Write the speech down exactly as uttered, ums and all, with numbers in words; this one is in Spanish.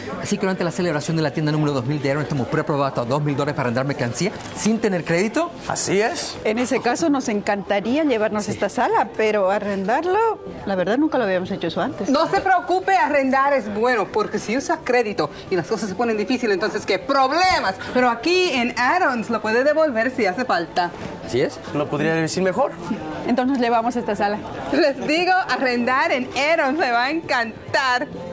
Así que durante la celebración de la tienda número dos mil de Aeron estamos preaprobados hasta dos mil dólares para arrendar mercancía sin tener crédito. Así es. En ese caso nos encantaría llevarnos sí. esta sala, pero arrendarlo, la verdad nunca lo habíamos hecho eso antes. No se preocupe, arrendar es bueno, porque si usa crédito y las cosas se ponen difíciles, entonces ¿qué? Problemas. Pero aquí en Aarons lo puede devolver si hace falta. ¿Así es? ¿No podría decir mejor? Entonces le vamos a esta sala. Les digo, arrendar en Aarons me va a encantar.